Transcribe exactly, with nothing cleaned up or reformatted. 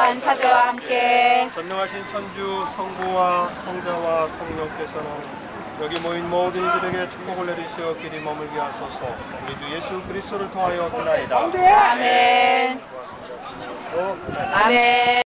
감사자와 함께 전능하신 천주 성부와 성자와 성령께서는 여기 모인 모든 이들에게 축복을 내리시어 길이 머물게 하소서. 우리 주 예수 그리스도를 통하여 기나이다. 아멘. 아멘.